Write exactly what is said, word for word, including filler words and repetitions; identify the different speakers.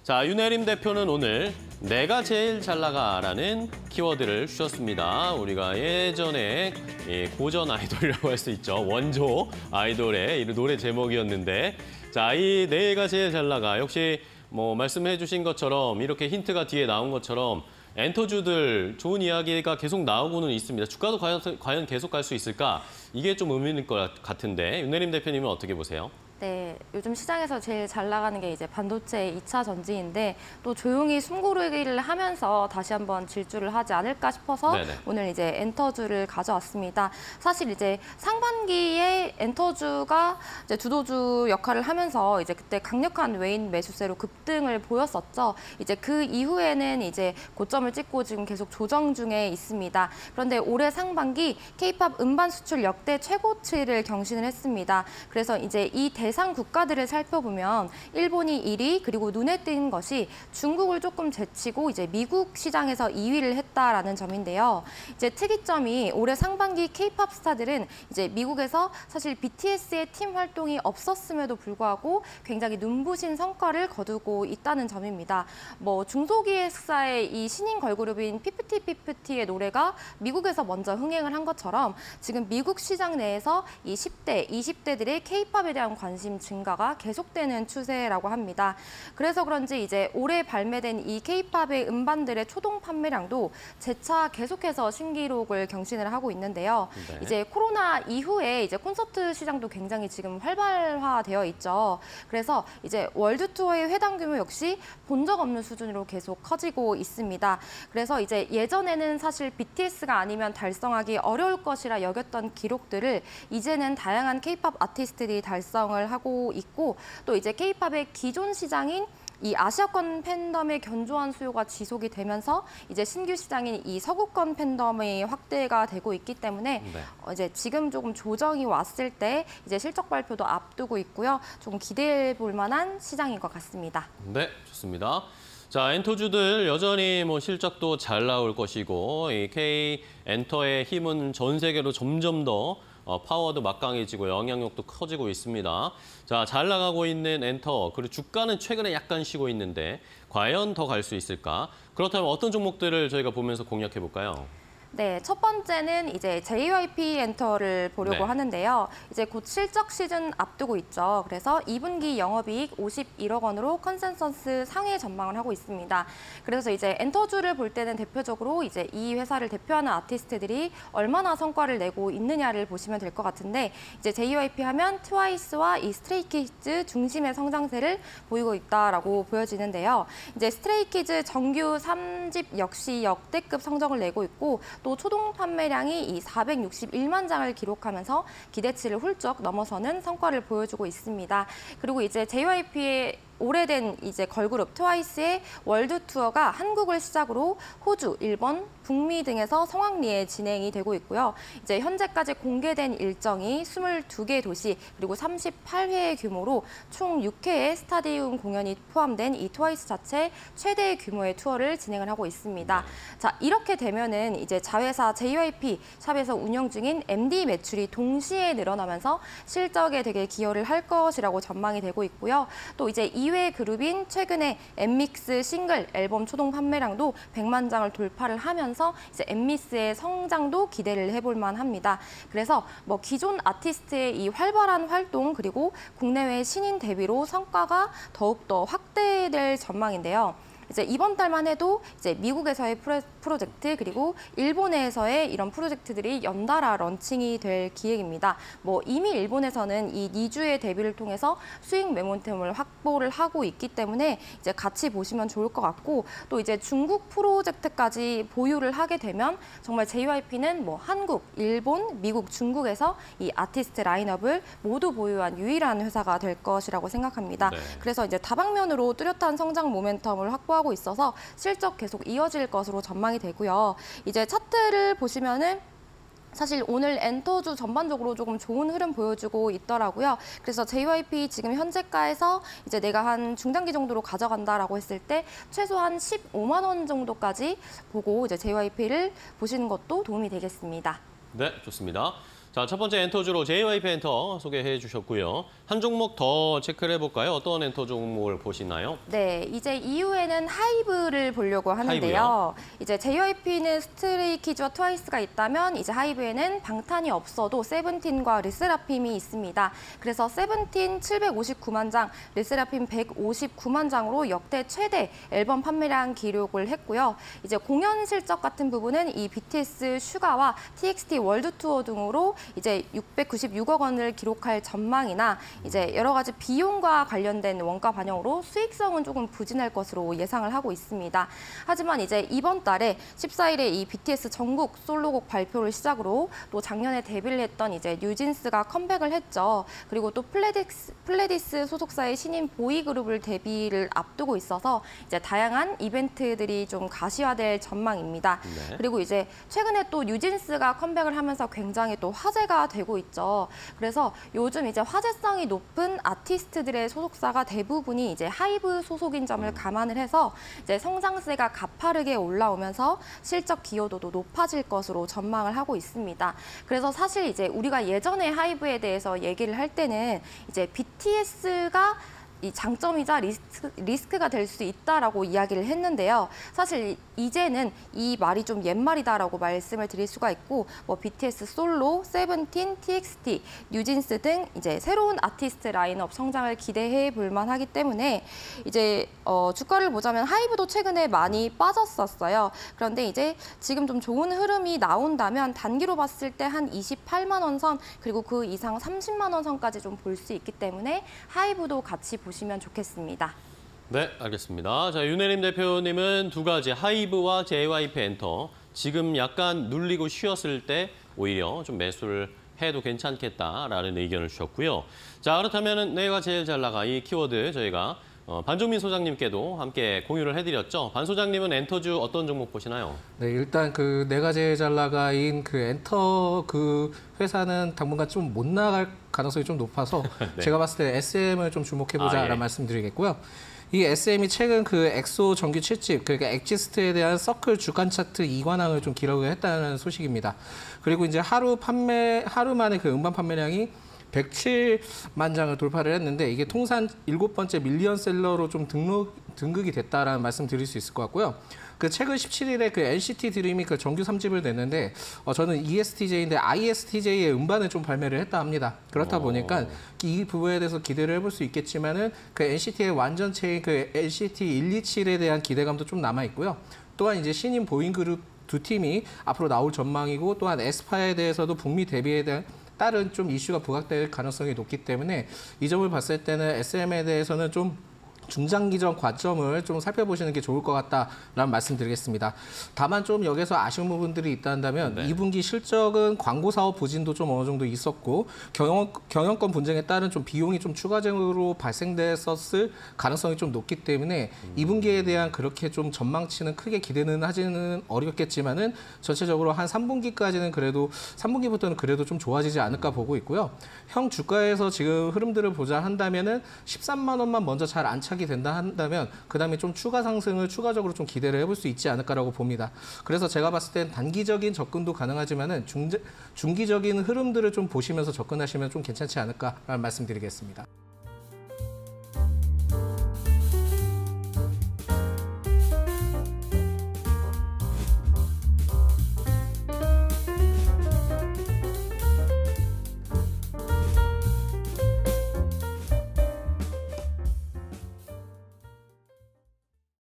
Speaker 1: 자, 윤혜림 대표는 오늘 내가 제일 잘 나가라는 키워드를 주셨습니다. 우리가 예전에 고전 아이돌이라고 할 수 있죠. 원조 아이돌의 이 노래 제목이었는데, 자, 이 내가 제일 잘 나가 역시 뭐 말씀해 주신 것처럼 이렇게 힌트가 뒤에 나온 것처럼 엔터주들 좋은 이야기가 계속 나오고는 있습니다. 주가도 과연, 과연 계속 갈 수 있을까? 이게 좀 의미일 것 같은데 윤혜림 대표님은 어떻게 보세요?
Speaker 2: 네, 요즘 시장에서 제일 잘 나가는 게 이제 반도체 이 차 전지인데 또 조용히 숨고르기를 하면서 다시 한번 질주를 하지 않을까 싶어서 네네. 오늘 이제 엔터주를 가져왔습니다. 사실 이제 상반기에 엔터주가 이제 주도주 역할을 하면서 이제 그때 강력한 외인 매수세로 급등을 보였었죠. 이제 그 이후에는 이제 고점을 찍고 지금 계속 조정 중에 있습니다. 그런데 올해 상반기 케이팝 음반 수출 역대 최고치를 경신을 했습니다. 그래서 이제 이 대 대상 국가들을 살펴보면 일본이 일 위, 그리고 눈에 띄는 것이 중국을 조금 제치고 이제 미국 시장에서 이 위를 했다라는 점인데요. 이제 특이점이 올해 상반기 케이팝 스타들은 이제 미국에서 사실 비티에스의 팀 활동이 없었음에도 불구하고 굉장히 눈부신 성과를 거두고 있다는 점입니다. 뭐 중소기획사의 이 신인 걸그룹인 피프티 피프티의 노래가 미국에서 먼저 흥행을 한 것처럼 지금 미국 시장 내에서 이 십 대, 이십 대들의 케이팝에 대한 관심 관심 증가가 계속되는 추세라고 합니다. 그래서 그런지 이제 올해 발매된 이 케이팝의 음반들의 초동 판매량도 재차 계속해서 신기록을 경신을 하고 있는데요. 네. 이제 코로나 이후에 이제 콘서트 시장도 굉장히 지금 활발화되어 있죠. 그래서 이제 월드 투어의 회당 규모 역시 본 적 없는 수준으로 계속 커지고 있습니다. 그래서 이제 예전에는 사실 비티에스가 아니면 달성하기 어려울 것이라 여겼던 기록들을 이제는 다양한 케이팝 아티스트들이 달성을 하고 있고, 또 이제 케이팝의 기존 시장인 이 아시아권 팬덤의 견조한 수요가 지속이 되면서 이제 신규 시장인 이 서구권 팬덤의 확대가 되고 있기 때문에 네. 어 이제 지금 조금 조정이 왔을 때 이제 실적 발표도 앞두고 있고요. 조금 기대해 볼 만한 시장인 것 같습니다.
Speaker 1: 네, 좋습니다. 자, 엔터주들 여전히 뭐 실적도 잘 나올 것이고 이 K 엔터의 힘은 전 세계로 점점 더 어, 파워도 막강해지고 영향력도 커지고 있습니다. 자, 잘 나가고 있는 엔터, 그리고 주가는 최근에 약간 쉬고 있는데 과연 더 갈 수 있을까? 그렇다면 어떤 종목들을 저희가 보면서 공략해 볼까요?
Speaker 2: 네, 첫 번째는 이제 제이와이피 엔터를 보려고 네. 하는데요. 이제 곧 실적 시즌 앞두고 있죠. 그래서 이 분기 영업이익 오십일억 원으로 컨센서스 상회 전망을 하고 있습니다. 그래서 이제 엔터주를 볼 때는 대표적으로 이제 이 회사를 대표하는 아티스트들이 얼마나 성과를 내고 있느냐를 보시면 될 것 같은데, 이제 제이와이피 하면 트와이스와 이 스트레이키즈 중심의 성장세를 보이고 있다라고 보여지는데요. 이제 스트레이키즈 정규 삼 집 역시 역대급 성적을 내고 있고, 또 초동 판매량이 이 사백육십일만 장을 기록하면서 기대치를 훌쩍 넘어서는 성과를 보여주고 있습니다. 그리고 이제 제이와이피의 오래된 이제 걸그룹 트와이스의 월드 투어가 한국을 시작으로 호주, 일본, 북미 등에서 성황리에 진행이 되고 있고요. 이제 현재까지 공개된 일정이 스물두 개 도시 그리고 삼십팔 회의 규모로 총 육 회의 스타디움 공연이 포함된 이 트와이스 자체 최대 규모의 투어를 진행을 하고 있습니다. 자, 이렇게 되면은 이제 자회사 제이와이피 샵에서 운영 중인 엠디 매출이 동시에 늘어나면서 실적에 되게 기여를 할 것이라고 전망이 되고 있고요. 또 이제 이 이외의 그룹인 최근에 엠믹스 싱글 앨범 초동 판매량도 백만 장을 돌파를 하면서 이제 엠미스의 성장도 기대를 해볼 만합니다. 그래서 뭐 기존 아티스트의 이 활발한 활동 그리고 국내외 신인 데뷔로 성과가 더욱더 확대될 전망인데요. 이제 이번 달만 해도 이제 미국에서의 프로젝트 그리고 일본에서의 이런 프로젝트들이 연달아 런칭이 될 기획입니다. 뭐 이미 일본에서는 이 이 주의 데뷔를 통해서 수익 모멘텀을 확보를 하고 있기 때문에 이제 같이 보시면 좋을 것 같고, 또 이제 중국 프로젝트까지 보유를 하게 되면 정말 제이와이피는 뭐 한국, 일본, 미국, 중국에서 이 아티스트 라인업을 모두 보유한 유일한 회사가 될 것이라고 생각합니다. 네. 그래서 이제 다방면으로 뚜렷한 성장 모멘텀을 확보 하고 있어서 실적 계속 이어질 것으로 전망이 되고요. 이제 차트를 보시면은 사실 오늘 엔터주 전반적으로 조금 좋은 흐름 보여주고 있더라고요. 그래서 제이와이피 지금 현재가에서 이제 내가 한 중단기 정도로 가져간다라고 했을 때 최소한 십오만 원 정도까지 보고 이제 제이와이피를 보시는 것도 도움이 되겠습니다.
Speaker 1: 네, 좋습니다. 자, 첫 번째 엔터주로 제이와이피 엔터 소개해 주셨고요. 한 종목 더 체크를 해볼까요? 어떤 엔터 종목을 보시나요?
Speaker 2: 네, 이제 이후에는 하이브를 보려고 하는데요.
Speaker 1: 하이브요?
Speaker 2: 이제 제이와이피는 스트레이키즈와 트와이스가 있다면 이제 하이브에는 방탄이 없어도 세븐틴과 르세라핌이 있습니다. 그래서 세븐틴 칠백오십구만 장, 르세라핌 백오십구만 장으로 역대 최대 앨범 판매량 기록을 했고요. 이제 공연 실적 같은 부분은 이 비티에스 슈가와 티엑스티 월드 투어 등으로 이제 육백구십육억 원을 기록할 전망이나 이제 여러 가지 비용과 관련된 원가 반영으로 수익성은 조금 부진할 것으로 예상을 하고 있습니다. 하지만 이제 이번 달에 십사 일에 이 비티에스 전국 솔로곡 발표를 시작으로 또 작년에 데뷔를 했던 이제 뉴진스가 컴백을 했죠. 그리고 또 플레디스, 플레디스 소속사의 신인 보이그룹을 데뷔를 앞두고 있어서 이제 다양한 이벤트들이 좀 가시화될 전망입니다.
Speaker 1: 네.
Speaker 2: 그리고 이제 최근에 또 뉴진스가 컴백을 하면서 굉장히 또 화제가 되고 있죠. 그래서 요즘 이제 화제성이 높은 아티스트들의 소속사가 대부분이 이제 하이브 소속인 점을 감안을 해서 이제 성장세가 가파르게 올라오면서 실적 기여도도 높아질 것으로 전망을 하고 있습니다. 그래서 사실 이제 우리가 예전에 하이브에 대해서 얘기를 할 때는 이제 비티에스가 이 장점이자 리스크, 리스크가 될 수 있다라고 이야기를 했는데요. 사실 이제는 이 말이 좀 옛말이다라고 말씀을 드릴 수가 있고, 뭐 비티에스 솔로, 세븐틴, 티엑스티, 뉴진스 등 이제 새로운 아티스트 라인업 성장을 기대해 볼 만하기 때문에 이제 어, 주가를 보자면 하이브도 최근에 많이 빠졌었어요. 그런데 이제 지금 좀 좋은 흐름이 나온다면 단기로 봤을 때 한 이십팔만 원 선 그리고 그 이상 삼십만 원 선까지 좀 볼 수 있기 때문에 하이브도 같이 보시면 좋겠습니다.
Speaker 1: 네, 알겠습니다. 자, 윤혜림 대표님은 두 가지 하이브와 제이와이피 엔터 지금 약간 눌리고 쉬었을 때 오히려 좀 매수를 해도 괜찮겠다라는 의견을 주셨고요. 자, 그렇다면 내가 제일 잘 나가 이 키워드 저희가 어, 반종민 소장님께도 함께 공유를 해드렸죠. 반 소장님은 엔터주 어떤 종목 보시나요?
Speaker 3: 네, 일단 그 내가 제일 잘 나가인 그 엔터 그 회사는 당분간 좀 못 나갈 가능성이 좀 높아서
Speaker 1: 네.
Speaker 3: 제가 봤을 때 에스엠을 좀 주목해보자라는
Speaker 1: 아, 예.
Speaker 3: 말씀드리겠고요. 이 에스엠이 최근 그 엑소 정규 칠 집, 그러니까 엑지스트에 대한 서클 주간 차트 이관왕을 좀 기록을 했다는 소식입니다. 그리고 이제 하루 판매, 하루 만에 그 음반 판매량이 백칠만 장을 돌파를 했는데 이게 통산 일곱 번째 밀리언셀러로 좀 등록, 등극이 됐다라는 말씀 드릴 수 있을 것 같고요. 그 최근 십칠 일에 그 엔시티 드림이 그 정규 삼 집을 냈는데 어, 저는 이에스티제이인데 아이에스티제이의 음반을 좀 발매를 했다 합니다. 그렇다 보니까 이 부분에 대해서 기대를 해볼 수 있겠지만은 그 엔시티의 완전체인 그 엔시티 백이십칠에 대한 기대감도 좀 남아 있고요. 또한 이제 신인 보잉 그룹 두 팀이 앞으로 나올 전망이고 또한 에스파에 대해서도 북미 데뷔에 대한 다른 좀 이슈가 부각될 가능성이 높기 때문에 이 점을 봤을 때는 에스엠에 대해서는 좀 중장기적 관점을 좀 살펴보시는 게 좋을 것 같다라는 말씀드리겠습니다. 다만 좀 여기서 아쉬운 부분들이 있다면
Speaker 1: 네.
Speaker 3: 이 분기 실적은 광고 사업 부진도 좀 어느 정도 있었고 경영, 경영권 분쟁에 따른 좀 비용이 좀 추가적으로 발생됐었을 가능성이 좀 높기 때문에
Speaker 1: 음.
Speaker 3: 이 분기에 대한 그렇게 좀 전망치는 크게 기대는 하지는 어렵겠지만은 전체적으로 한 삼 분기까지는 그래도 삼 분기부터는 그래도 좀 좋아지지 않을까 보고 있고요. 형 주가에서 지금 흐름들을 보자 한다면은 십삼만 원만 먼저 잘 안착 된다 한다면 그다음에 좀 추가 상승을 추가적으로 좀 기대를 해볼 수 있지 않을까라고 봅니다. 그래서 제가 봤을 땐 단기적인 접근도 가능하지만은 중, 중기적인 흐름들을 좀 보시면서 접근하시면 좀 괜찮지 않을까라는 말씀드리겠습니다.